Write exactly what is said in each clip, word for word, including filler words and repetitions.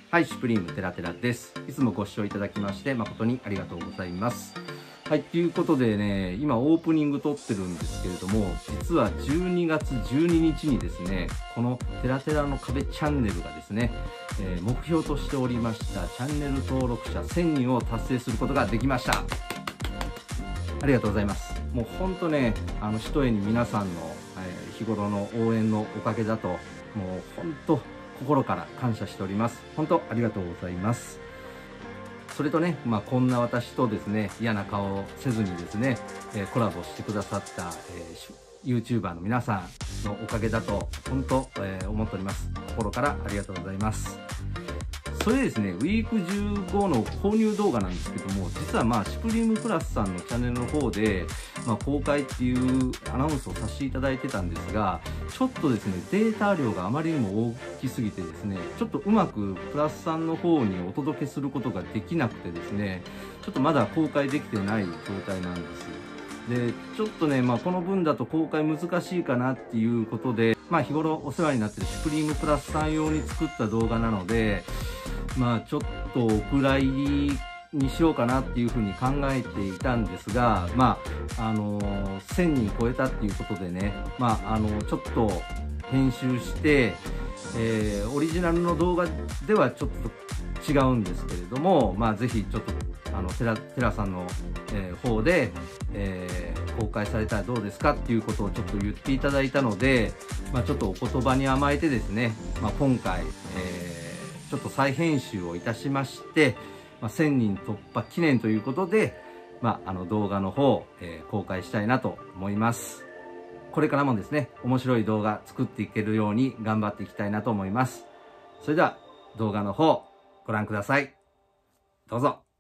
はい、シュプリームテラテラです。いつもご視聴いただきまして誠にありがとうございます。はい、ということでね、今オープニング撮ってるんですけれども、実はじゅうにがつじゅうににちにですね、このテラテラの壁チャンネルがですね、えー、目標としておりましたチャンネル登録者せんにんを達成することができました。ありがとうございます。もうほんとね、あのひとえに皆さんの、えー、日頃の応援のおかげだと、もうほんと心から感謝しております。本当ありがとうございます。それとね、まあ、こんな私とですね、嫌な顔をせずにですね、えー、コラボしてくださった、えー、YouTuber の皆さんのおかげだと本当、えー、思っております。心からありがとうございます。それでですね、ウィークじゅうごの購入動画なんですけども、実はまあシュプリームプラスさんのチャンネルの方で、まあ、公開っていうアナウンスをさせていただいてたんですが、ちょっとですね、データ量があまりにも大きすぎてですね、ちょっとうまくプラスさんの方にお届けすることができなくてですね、ちょっとまだ公開できてない状態なんです。で、ちょっとね、まあ、この分だと公開難しいかなっていうことで、まあ、日頃お世話になってるシュプリームプラスさん用に作った動画なので、まあちょっとお蔵入りにしようかなっていうふうに考えていたんですが、まああのー、せんにん超えたっていうことでね、まああのちょっと編集して、えー、オリジナルの動画ではちょっと違うんですけれども、まあぜひちょっとあのテラテラさんの、えー、方で、えー、公開されたらどうですかっていうことをちょっと言っていただいたので、まあちょっとお言葉に甘えてですね、まあ今回、えーちょっと再編集をいたしまして、まあ、せんにん突破記念ということで、まあ、あの動画の方、えー、公開したいなと思います。これからもですね、面白い動画作っていけるように頑張っていきたいなと思います。それでは動画の方ご覧ください。どうぞ。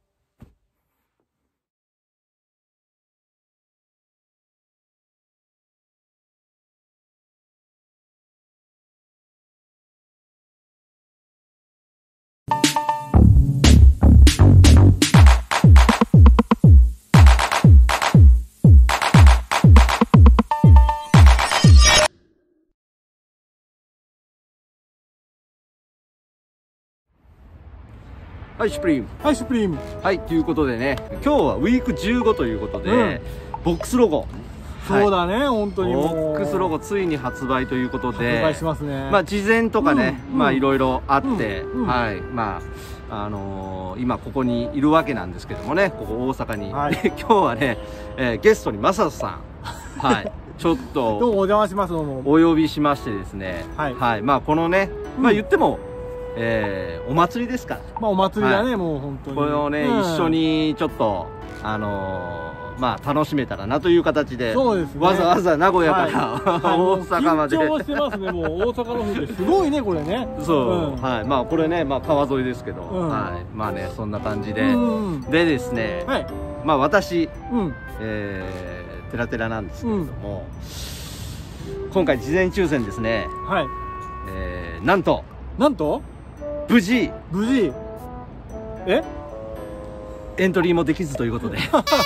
はい、シュプリーム。 はい、シュプリーム。 はい、ということでね、今日はウィークじゅうごということで、うん、ボックスロゴ。 そうだね、はい、本当にもう。 ボックスロゴついに発売ということで、 発売しますね。 まあ、事前とかね、うん、まあ、いろいろあって、 うんうん、 はい、まあ、あのー、今ここにいるわけなんですけどもね、ここ大阪に。はい、で今日はね、えー、ゲストにマサさん。はい。ちょっと。 どうもお邪魔します、どうも。 お呼びしましてですね。はい。はい、まあ、このね、まあ、言っても、えー、お祭りですから。 まあお祭りだね、はい、もう本当に。 これをね、うん、一緒にちょっと、あのー、まあ楽しめたらなという形で、 そうですね、 わざわざ名古屋から、はい、大阪まで。 緊張してますね、もう大阪の風ですごいね、これね。 そう、うん、はい。まあこれね、まあ川沿いですけど、うん、はい。まあね、そんな感じで。うん、でですね、はい、まあ私、うん、えー、テラテラなんですけれども、うん、今回事前抽選ですね。はい。えー、なんと、 なんと無事無事えエントリーもできずということで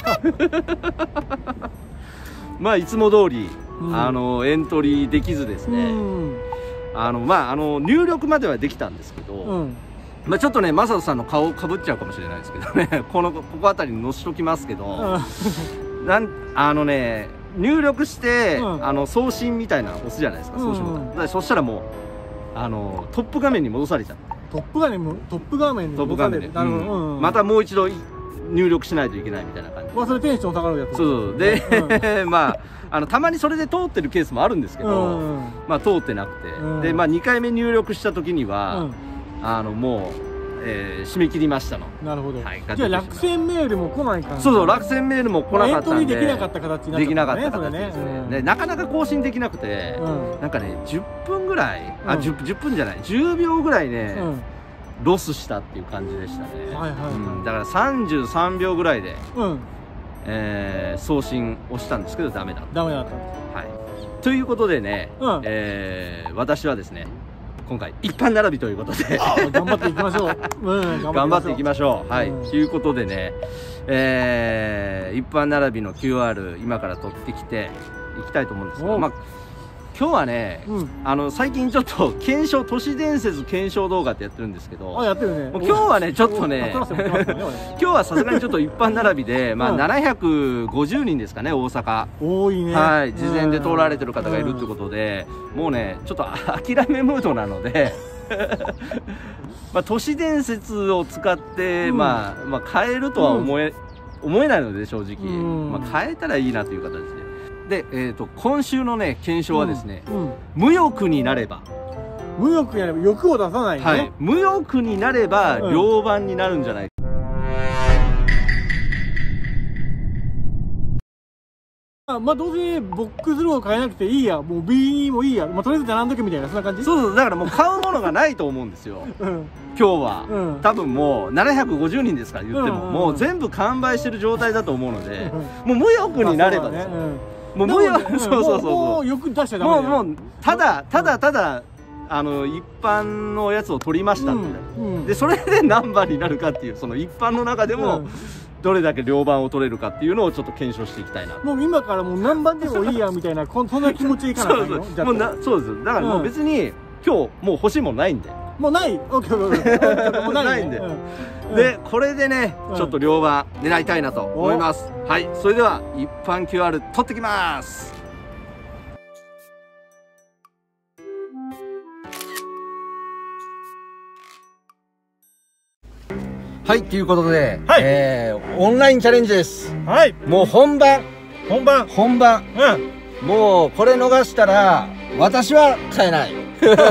まあいつも通り、うん、あのエントリーできずですね、うん、あのまああの入力まではできたんですけど、うん、まあちょっとねマサトさんの顔かぶっちゃうかもしれないですけどねこのここあたりに載せときますけどなんあのね入力して、うん、あの送信みたいなの押すじゃないですか、送信ボタン、うん、そしたらもうあのトップ画面に戻されちゃって、 トップ画面にトップ画面に戻される、 またもう一度入力しないといけないみたいな感じ。 まあそれテンション下がるやつ。 そうそうで、うん、まああのたまにそれで通ってるケースもあるんですけど、うん、まあ通ってなくて、うん、でまあにかいめ入力した時には、うん、あのもう、えー、締め切りましたの。 なるほど。はい、じゃあ落選メールも来ないかな。 そうそう、落選メールも来なかったんで、エントリーできなかった形になっちゃったね。できなかった形ですね。 ね、うん、なかなか更新できなくて、うん、なんかねじゅっぷんぐらい、あ、うん、じゅっぷんじゃない、じゅうびょうぐらいね、うん、ロスしたっていう感じでしたね。はいはい、はい、うん、だからさんじゅうさんびょうぐらいで、うん、えー、送信をしたんですけどダメだった。 ダメだった。 はい。ということでね、うん、えー、私はですね。今回一般並びということで頑張っていきましょう、うん、 頑張っていきましょう。はい、うん、ということでね、えー、一般並びの キューアール 今から取ってきていきたいと思うんですけど、まあ、 今日はね、うん、あの最近ちょっと検証都市伝説検証動画ってやってるんですけど、 あ、やってるね。 もう今日はねちょっとね今日はさすがにちょっと一般並びでまあななひゃくごじゅうにんですかね、大阪多いね。 はい、事前で通られてる方がいるってことで、もうねちょっと諦めムードなのでまあ都市伝説を使って、うん、まあまあ変えるとは思え、うん、思えないので正直、まあ変えたらいいなという形で。で、えー、と今週のね検証はですね、うんうん、無欲になれば、 無欲になれば欲を出さないね、はい、 無欲になれば両番になるんじゃないか、 うん、まあどうせボックスロー変えなくていいや、もう ビー もいいや、まあ、とりあえず並んどけみたいな、そんな感じ。 そうそう、だからもう買うものがないと思うんですよ、うん、今日は、うん、多分もうななひゃくごじゅうにんですから言っても、もう全部完売してる状態だと思うので、うん、もう無欲になればですよ、まあもう無欲、そうそうそう、もう欲出しちゃダメだよ。 もうもうただただただあの一般のやつを取りましたみたいな、うんうん、でそれで何番になるかっていう、その一般の中でもどれだけ両番を取れるかっていうのをちょっと検証していきたいな。 もう今からもう何番でもいいやみたいなそんな気持ちいかないの。 そうそう、もうな、そうです。だからもう別に、うん、今日もう欲しいもんないんで。 もうない。オッケーオッケー。もうないんで。でこれでね、うん、ちょっと両番狙いたいなと思います。はい、それでは一般 キューアール 取ってきます。はい、ということで、はい、えー、オンラインチャレンジです。 はい。 もう本番。 本番。 本番。うん。もうこれ逃したら私は買えない。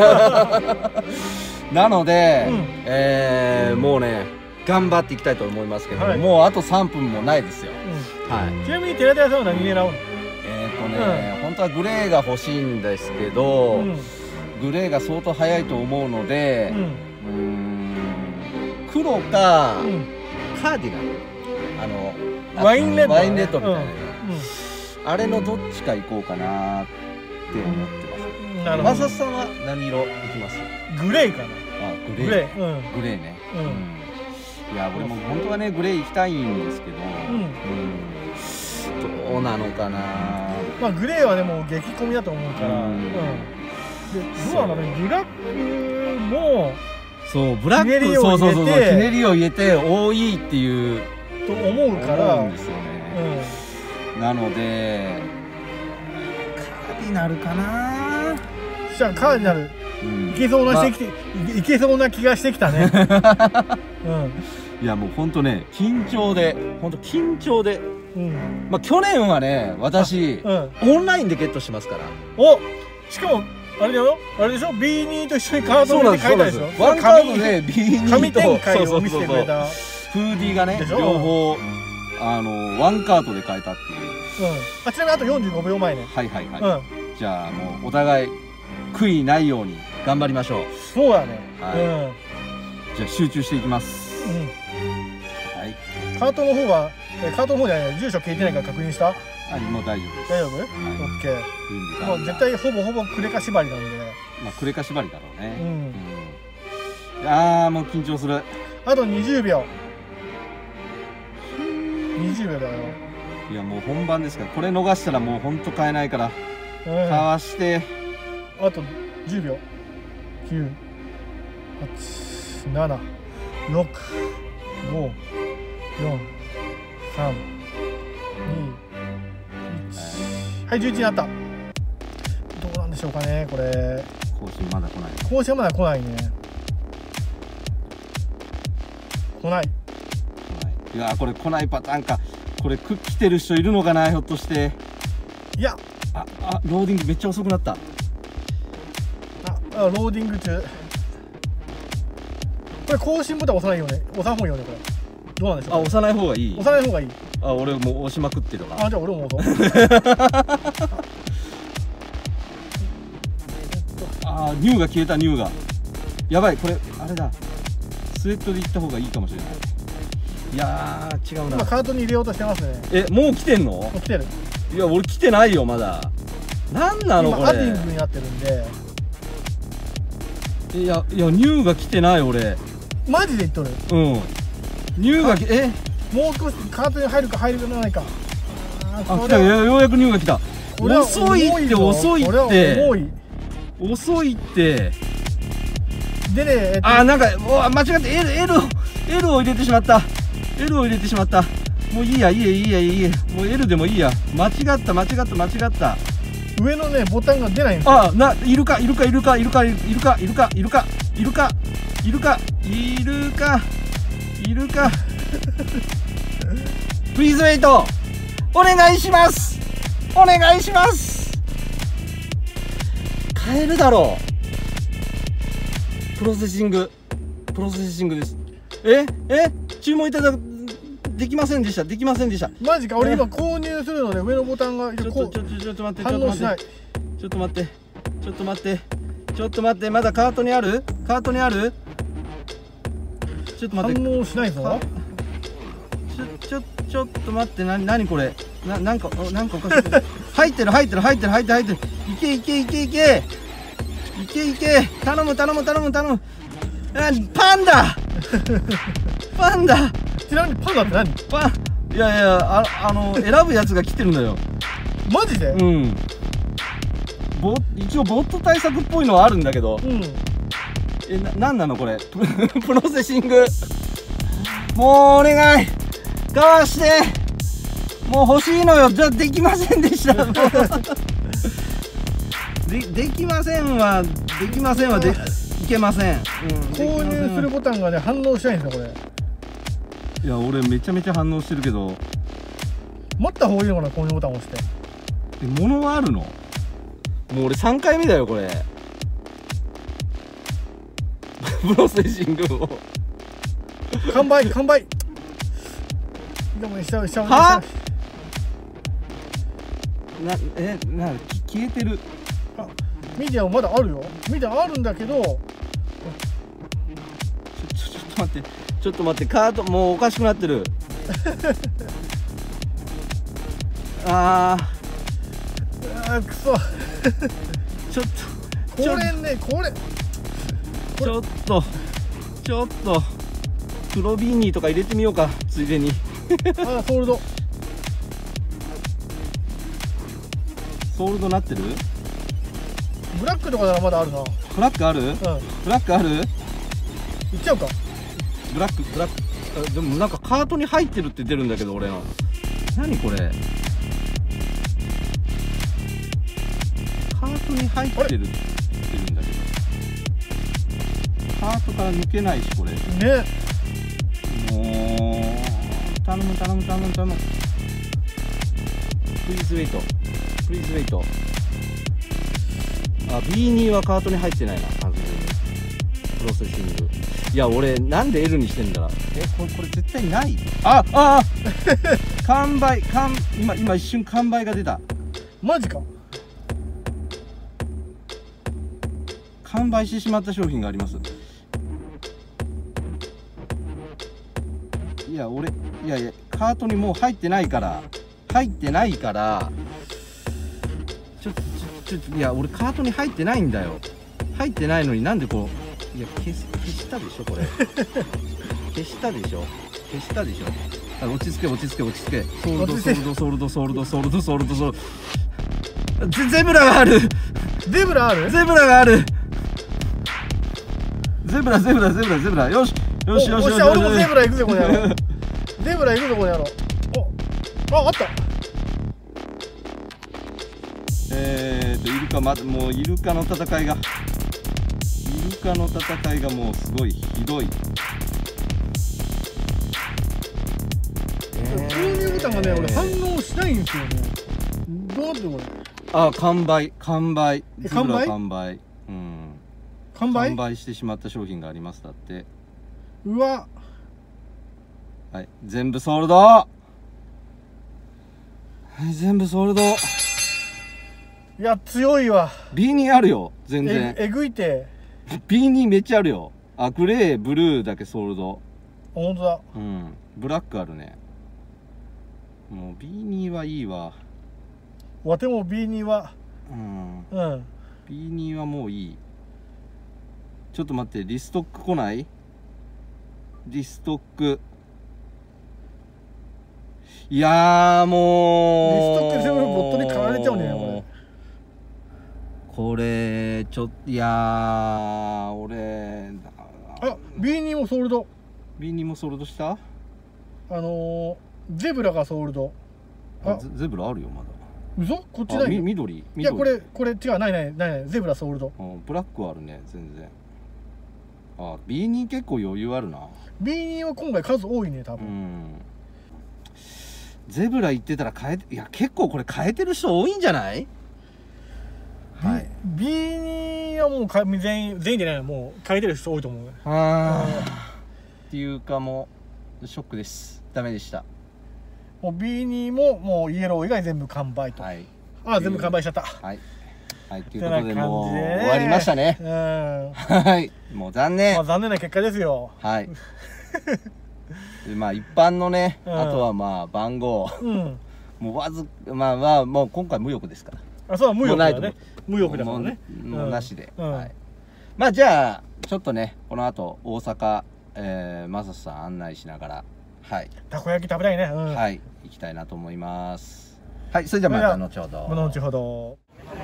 なので、うん、えー、もうね頑張っていきたいと思いますけど、はい、もうあとさんぷんもないですよ。 うん、はい。ちなみに寺田さんは何狙うの？ えっとね、うん、本当はグレーが欲しいんですけど、うん、グレーが相当早いと思うので、うん、うーん黒か、うん、カーディガン、あのワインレッド、 ワインレッドみたいな、うんうん、あれのどっちか行こうかなって思ってます。うん、なるほど。マサさんは何色いきます？ グレーかな。 あ、グレー。グレー、うん、グレーね。うんうん、いや、俺も本当はねグレー行きたいんですけど、うんうん、どうなのかな。 まあグレーはでも激混みだと思うから、うん、でどうなのね、ブラックも。 そう、ブラック、そうそうそう、ひねりを入れて多いっていうと思うから思うんですよね、うん、なのでカーディナルかな。 じゃあカーディナル、うん、いけそうなしてきて、まあ、いけそうな気がしてきたね、 うん、いやもうほんとね緊張で、ほんと緊張で、うん、まあ去年はね私、うん、オンラインでゲットしますから。 お、しかもあれだよ、あれでしょ、ビーにと一緒にカードで書いたでしょ。 ワンカードで ビーに と紙展開を見せてくれたフーディーがね両方あのワンカードで書いたっていう、 うん、あちなみにあとよんじゅうごびょうまえね。 はいはいはい、うん、じゃあもうお互い悔いないように頑張りましょう。 そうやね、はい、うん、 じゃあ集中していきます、うん、 はい。カートの方はカートの方じゃない、住所聞いてないから確認した？ はい、もう大丈夫です。 大丈夫？オッケー。もう絶対ほぼほぼクレカ縛りなんで。 まあクレカ縛りだろうね。うん。いやもう緊張する。 あとにじゅうびょう。にじゅうびょうだよ。 いやもう本番ですから、これ逃したらもう本当買えないから。かわして。 あとじゅうびょう。きゅう、はち、なな、ろく、ご、よん、さん、に、はい、じゅういちになった。どうなんでしょうかね、これ。 更新まだ来ない。 更新はまだ来ないね。来ない。 いや、これ来ないパターンか。これ来てる人いるのかな、ひょっとして。 いや。 あ、あ、ローディングめっちゃ遅くなった。あ、 あ、ローディング中。これ更新ボタン押さないよね。押さん方がいいよね、これ。どうなんでしょう。 あ、押さない方がいい。 押さない方がいい。 あ、俺もう押しまくってるわ。 あ、じゃあ俺も押そう。 あ、ニューが消えた、ニューが。やばい、これあれだ。スウェットで行った方がいいかもしれない。いやー、違うな。 今カートに入れようとしてますね。 え、もう来てんの？ もう来てる。 いや、俺来てないよ、まだ。なんなのこれ。 アディングになってるんで。 いや、いや、ニューが来てない、俺。 マジで言っとる。 うん。ニューが、え、 もう少しカートに入るか入るかないか。 あ、来た、ようやくニューが来た。 これは遅いってぞ遅いってこれは重い遅いって。 でね、えっと、 あーなんかお間違って L, L, L を入れてしまった。 L を入れてしまった。もういいやいいやいいやいいや、もう L でもいいや。間違った間違った間違った。 上のねボタンが出ないんですよ。 あないるかいるかいるかいるかいるかいるかいるかいるかいるかいるかいるかプリーズウェイトお願いします。お願いします。買えるだろう。プロセッシングプロセッシングです。ええ注文いただできませんでしたできませんでした。 マジか。俺今購入するので上のボタンがちょっとちょっとちょっと待って反応しない。 ちょっと待ってちょっと待ってちょっと待ってまだカートにあるカートにあるちょっと待って反応しないぞ。 ちょちょちょっと待ってな何これななんかなんかおかしい入ってる入ってる入ってる入ってる入ってるいけいけいけいけいけいけ頼む頼む頼む頼むあパンダパンダちなみにパンダって何？ パンいやいやああの選ぶやつが来てるのよ。 マジで？ うんボ一応ボット対策っぽいのはあるんだけど、 うん、 えななんなのこれプロセッシングもうお願いかわしてもう欲しいのよ。じゃあできませんでしたでできませんはできませんはでいけません、うん、 購入するボタンがね反応しないんですよこれ。 いや俺めちゃめちゃ反応してるけど待った方がいいのかな購入ボタンを押して。 え物はあるの？もう俺さんかいめだよこれプロセッシングを完売完売でも下下はなえな消えてる。 あミディアもまだあるよ。ミディアあるんだけどちょちょちょっと待ってちょっと待ってカートもうおかしくなってるああーくそちょっとこれねこれちょっとちょっと黒ビーニーとか入れてみようかついでにああソールドソールドなってる。 ブラックとかならまだあるな。 ブラックある、うん、ブラックある。 いっちゃうか。 ブラックブラックあでもなんかカートに入ってるって出るんだけど俺の何これカートに入ってるって言ってるんだけどカートから抜けないしこれね。 もう頼む頼む頼む頼むプリーズウェイトプリーズウェイトあ ビーツー はカートに入ってないな完全にプロセッシング。いや俺なんで L にしてんだ。えこれこれ絶対ない。あああ完売完今今一瞬完売が出た。 マジか。 完売してしまった商品があります。いや俺いやいやカートにもう入ってないから入ってないからちょっとちょっといや俺カートに入ってないんだよ。入ってないのになんでこういや消す消したでしょこれ消したでしょ消したでしょあ落ち着け落ち着け落ち着けソールドソールドソールドソールドソールドソールドソールドゼゼブラがあるゼブラあるゼブラがあるゼブラゼブラゼブラゼブラよしよしよしよし。 俺もゼブラ行くぜこれやろゼブラ行くぞこれやろおああったえーとイルカまもうイルカの戦いがイルカの戦いがもうすごいひどい。 購入ボタンがね俺反応しないんですよね。どうなってるこれ。 あ完売完売え完売完売うん完売完売してしまった商品がありますだって。 うわはい全部ソールドはい全部ソールド。 いや強いわ。 ビーツー あるよ全然ええぐいてビーツー めっちゃあるよ。あグレーブルーだけソールド。 ほんとだ。 うんブラックあるね。もう ビーツー はいいわ。 わても ビーツー はうんうんビーツー はもういい。ちょっと待ってリストック来ないリストックいやーもうリストック全部ボットに買われちゃうんだよねこれ。これちょっといやー俺あ ビーツー もソールド。 ビーツー もソールドした。 あのー、ゼブラがソールド。 あ ゼ, ゼブラあるよまだ。 嘘？こっちない。 緑。 いやこれこれ違う、ないないないない。ゼブラソールド。 ブラックはあるね全然。あ ビーツー 結構余裕あるな。 ビーツーは今回数多いね多分。うん、 ゼブラ言ってたら変えて、いや結構これ変えてる人多いんじゃない？ はい、ビーツー はもうか全員全員でない、もう変えてる人多いと思う。 ああっていうかもうショックです。ダメでした。 もう ビーツー ももうイエロー以外全部完売と。はい、ああ全部完売しちゃった。 はいはいということでもう終わりましたね。うん、はいもう残念。 まあ残念な結果ですよ。 はいでまあ一般のね、うん、あとはまあ番号、うん、もうわずまあまあもう今回無欲ですから。 あそう無欲だね。無欲だからね。 もうなしで、うん、はい。まあじゃあちょっとねこの後大阪、えー、マサさん案内しながらはいたこ焼き食べたいね、うん、 はい行きたいなと思います。はい、それじゃあまた後ほど。 後ほど。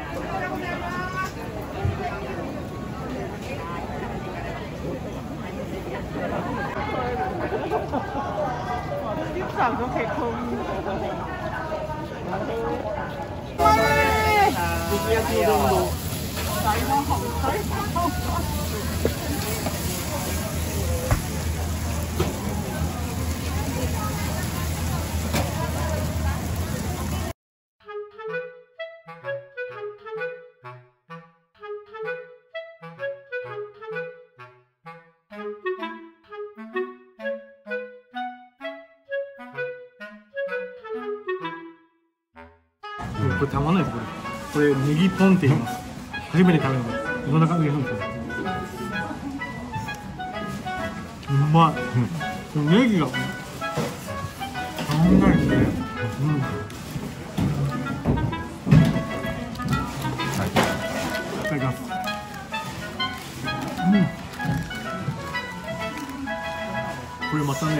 これたまんないです。これこれネギポンって言います。初めて食べるの。どんな感じなんですか。うまい。うん、ネギがたまんないですね。うん。はい。いただきます。うん。これまたね、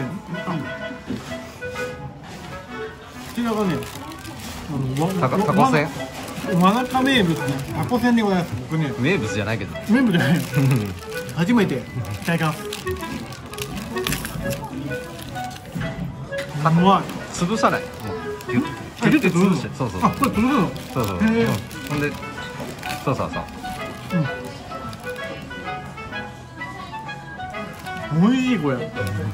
こちらがね。 タコせん真中名物ね、タコせんでございます。僕ね名物じゃないけど名物じゃない初めていただきます。うまい。 潰さない。 ギュッギュッて潰して。 そうそう。 あ、これ潰すの。 そうそう。ほんでそうそうそう。 美味しいこれ。うん。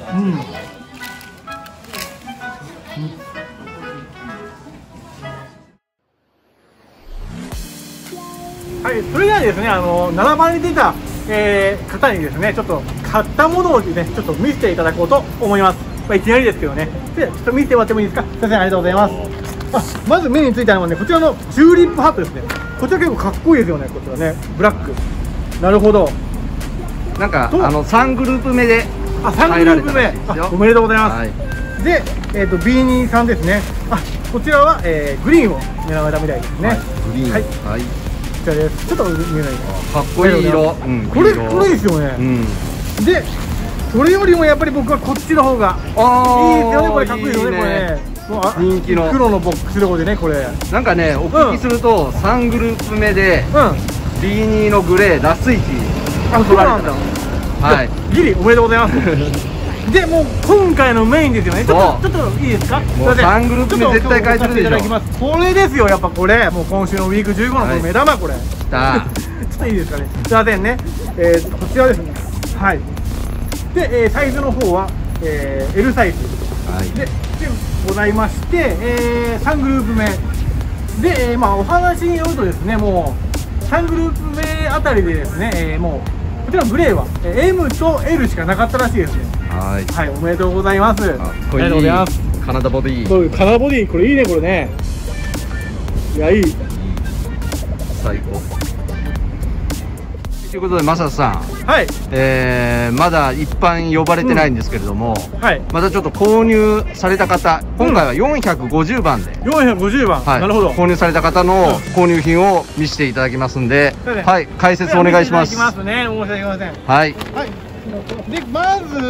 はい、それではですね、あのななばんに出た、えー、方にですね、ちょっと買ったものをですね、ちょっと見せていただこうと思います。まあ、いきなりですけどね、でちょっと見せてもらってもいいですか。先生ありがとうございます。あ、まず目についたのはね、こちらのチューリップハットですね。こちら結構かっこいいですよね、こちらね、ブラック。なるほど。 なんかあのさんグループ目で入られたんですよ。おめでとうございます。はい、で、えっ、ー、と ビーツー さんですね。あ、こちらは、えー、グリーンを狙われたみたいですね。はい、 グリーン。はい。はい、 こちらです。ちょっと見えないかっこいい色。 うん、これこれいいですよね。うん、で、それよりもやっぱり僕はこっちの方がいいですよね。これかっこいいですよね。これね。 人気の黒のボックスロゴでね、これ。 なんかね、お聞きすると、うん、さんグループ目で、うん、ビーツー のグレーラスイチあ、そうなんだ。はい。ギリおめでとうございます。でもう今回のメインですよね。ちょっとちょっといいですか。 もうさんグループ目絶対変えてるでしょ。 これですよ、やっぱこれもう今週のウィークじゅうごのこの目玉、これ。きた。ちょっといいですかね。すいませんね。えー、こちらですね。はい。で、えー、サイズの方は、えー、エル サイズ。はい。で、でございまして、えー、さんグループ目で、えー、まあお話によるとですね、もうさんグループ目あたりでですね、えー、もうこちらグレーは エム と エル しかなかったらしいですね。はい、はい、おめでとうございます。ありがとうございます。 カナダボディ。 そういうカナダボディ、これいいね、これね。いや、いい。 最高。ということで、マサさん。 はい。 えー、まだ一般呼ばれてないんですけれども。 うん、はい。 またちょっと購入された方、今回はよんひゃくごじゅうばんで。 よんひゃくごじゅうばん。はい。なるほど。 購入された方の購入品を見せていただきますんで。うん、はい、解説お願いします。 いただきますね。申し訳ありません。 はい。 はい。で、まず。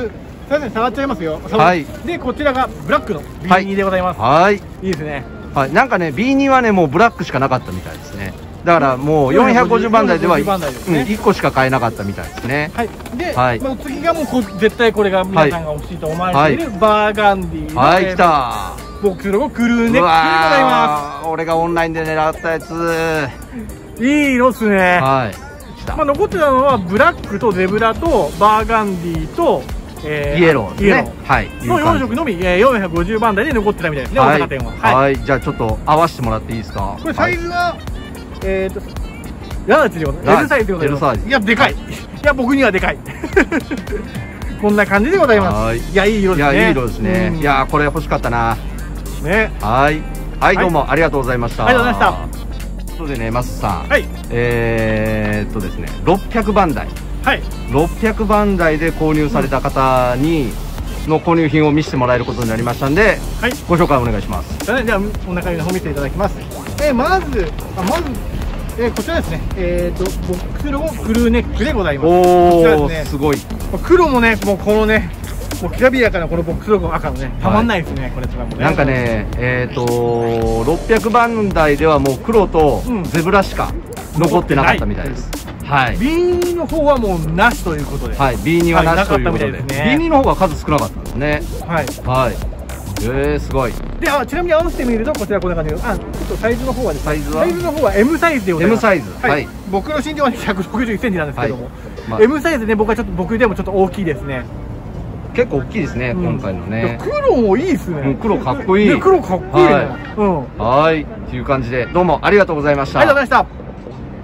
すいません、触っちゃいますよ。 はい。 で、こちらがブラックの ビーに でございます。 はい。 いいですね。 はい。なんかね、ビーに はね、もうブラックしかなかったみたいですね。だからもうよんひゃくごじゅうばんだいではいっこしか買えなかったみたいですね。 はい。で、まあ次がもうこ絶対これが皆さんが欲しいと思われているバーガンディの、 はい、来た。 ボックスロゴクルーネックでございます。 俺がオンラインで狙ったやつ。 いい色っすね。 はい。 まあ残ってたのはブラックとゼブラとバーガンディとえー、イエローですね。はい。 のよんしょくのみ、えー、よんひゃくごじゅうばんだいで残ってたみたいですね。大阪店は。 はい。じゃあちょっと合わせてもらっていいですか。 これサイズはえっとラージでございます。L サイズでございます。いやでかい。いや僕にはでかい。こんな感じでございます。いやいい色ですね。 いやいい色ですね。いやこれ欲しかったな。ね。はいはいどうもありがとうございました。 ありがとうございました。 ということでね、マスさん、はい、えーっとですね、ろっぴゃくばんだい、はい、ろっぴゃくばんだいで購入された方に、うん、の購入品を見せてもらえることになりましたんで、はい、ご紹介お願いします。 じゃあ、お中身の方見せていただきます。えー、まず、あまず、えー、こちらですね、えーっと、ボックスロゴクルーネックでございます。 おー、すごい。 黒もね、もうこのね、もうきらびやかなこのボックスロゴ赤のね、たまんないですね、はい、これとかもね。 なんかね、えっと、ろっぴゃくばんだいではもう黒とゼブラしか残ってなかったみたいです。はい。 ビーに の方はもうなしということで。 はい、ビーに はなしということで。ビーに の方が数少なかったんですね。はい。はい。えー、すごい。 で、あ、ちなみに合わせてみると、こちらこんな感じで、あ、ちょっとサイズの方はですね。サイズはサイズの方は エム サイズでございます。 エム サイズ。はい。 僕の身長はひゃくろくじゅういちセンチなんですけども、エム サイズで僕はちょっと、僕でもちょっと大きいですね。 結構大きいですね、うん、今回のね。 黒もいいですね。 黒かっこいい。 黒かっこいいね。うん。 はい。という感じで、どうもありがとうございました。 ありがとうございました。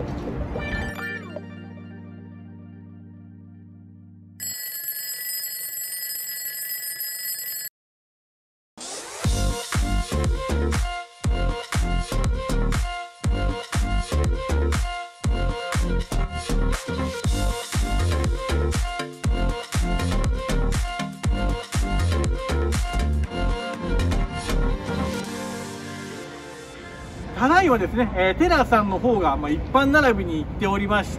ただいまですね、えー、テラさんの方が、まあ、一般並びに行っておりまして、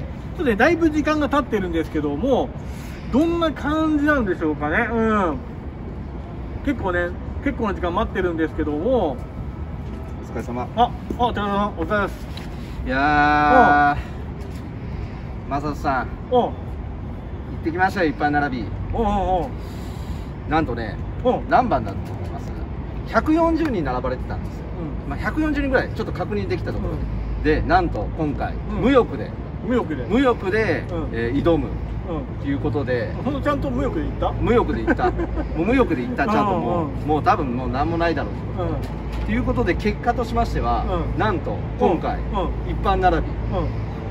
ちょっとね、だいぶ時間が経ってるんですけども、どんな感じなんでしょうかね。うん。結構ね、結構な時間待ってるんですけども。 お疲れ様。 あ、あ、テラさん、お疲れ様です。 いやー、マサトさん。お行ってきましたよ、一般並び。おおおなんとね、何番だと思います？ひゃくよんじゅうにん並ばれてたんですよ。まあひゃくよんじゅうにんぐらいちょっと確認できたところで、うん、でなんと今回、うん、無欲で無欲で無欲で、うんえー、挑むということで、 うん、ちゃんと無欲で行った？ 無欲で行ったもう無欲で行ったちゃんともう、うん、もう多分もう何もないだろうと、うん、いうことで結果としましては、うん、なんと今回、うん、一般並び、うん、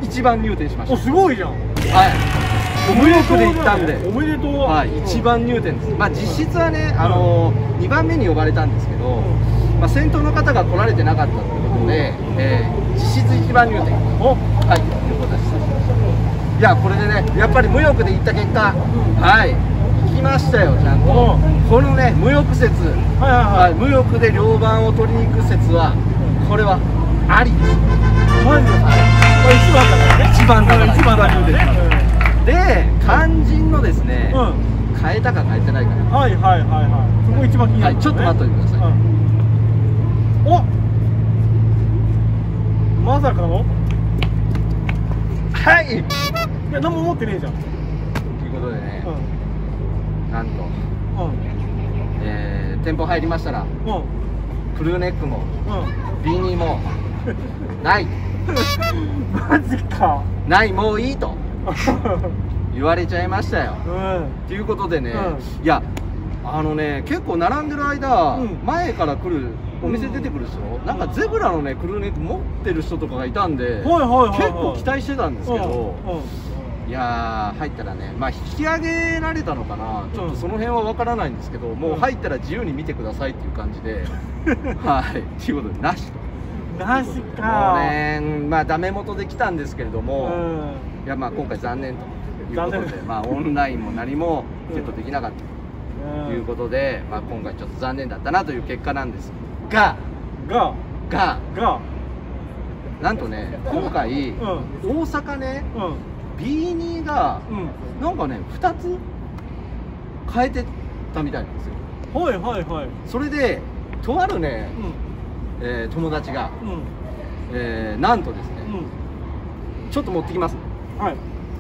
一番入店しました。 おすごいじゃん。 はい無欲で行ったんでおめでとう。 はい、うん、一番入店です。まあ実質はね、あのー、にばんめに呼ばれたんですけど、うんまあ、先頭の方が来られてなかったということで、えー、実質一番入店はいということです。いやこれでねやっぱり無欲で行った結果、うん、はい行きましたよちゃんと。このね無欲説、はいはいはい、無欲で両番を取りに行く説はこれはありです。 マジですか？一番だからね。 一番だから一番だからね。で肝心のですね、うん、変えたか変えてないか。 はいはいはいはい。そこ一番気になる、 ね。はいちょっと待っといてください。うんおまさかのはいいや何も持ってねえじゃんということでね、うん、なんと、うんえー、店舗入りましたら、うん、クルーネックも、うん、ビーにもないマジかないもういいと言われちゃいましたよ、うん、ということでね、うん、いやあのね結構並んでる間、うん、前から来るお店出てくる人、うん、なんかゼブラのねクルーネック持ってる人とかがいたんで、結構期待してたんですけど、うん、いやー入ったらねまあ引き上げられたのかなちょっとその辺は分からないんですけど、うん、もう入ったら自由に見てくださいっていう感じではいっていうことでなしとなしかもうねまあダメ元で来たんですけれども、うん、いやまあ今回残念ということでまあオンラインも何もゲットできなかったということで、まあ、今回ちょっと残念だったなという結果なんですががががなんとね今回、うん、大阪ね、うん、ビーに が、うん、なんかねふたつ変えてたみたいなんですよ。 はいはいはい。 それでとあるね、 うんえー友達が、 うんえーなんとですね、 うん。 ちょっと持ってきます。 はい。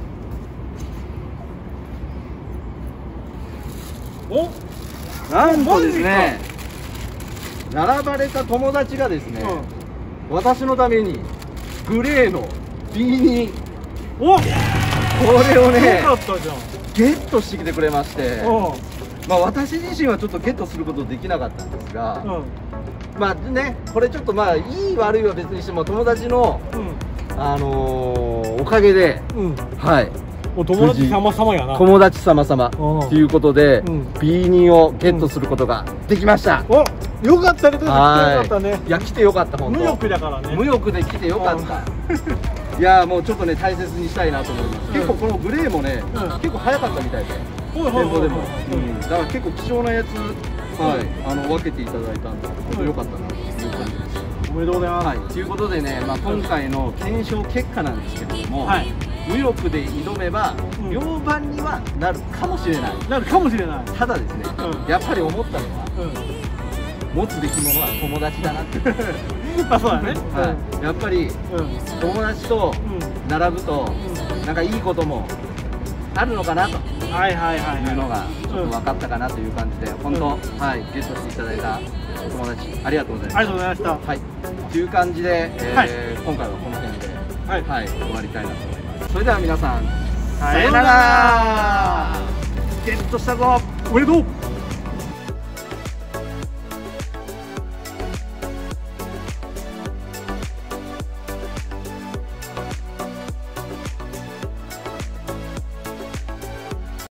お、 なんとですね、並ばれた友達がですね、 うん、 私のためにグレーの ビーにお、 これをねよかったじゃん。 ゲットしてきてくれまして、 うまあ私自身はちょっとゲットすることできなかったんですが、 んうんまあね、これちょっとまあいい悪いは別にしても友達のあのーおかげで、 うんうん。 はい、 お友達様々やな。 友達様様うんということで、 うんビーに をゲットすることができました。 お、よかったね。とにかく来てよかったね。 いや、来てよかった本当。 無欲だからね。 無欲で来てよかった。いや、もうちょっとね大切にしたいなと思います。 うん結構このグレーもね、 うん結構早かったみたいで、 ほいほいほいほい店舗でも、 ううんん、だから結構貴重なやつ、はい、あの分けていただいたんで、本当良かったなという感じです。 おめでとうございます。 はい、ということでね、まあ、今回の検証結果なんですけれども、 はい。 無欲で挑めばうん両番にはなるかもしれない。 なるかもしれない。 ただですね、 うんやっぱり思ったのはうん。 持つべきものは友達だなっていう、 まあそうだね。 はい、やっぱりうん。うん。 友達と並ぶとうん。 なんかいいこともあるのかなとはいはいはいいうのはがちょっと分かったかなという感じで、本当、 うんはい、ゲットしていただいたお友達ありがとうございい。 ます。 ありがとうございました。 はい、という感じで、えーはい今回はこの辺で、 はいはい、終わりたいなと思います。それでは皆さん、 さようなら。 ゲットしたぞ。 おめでとう。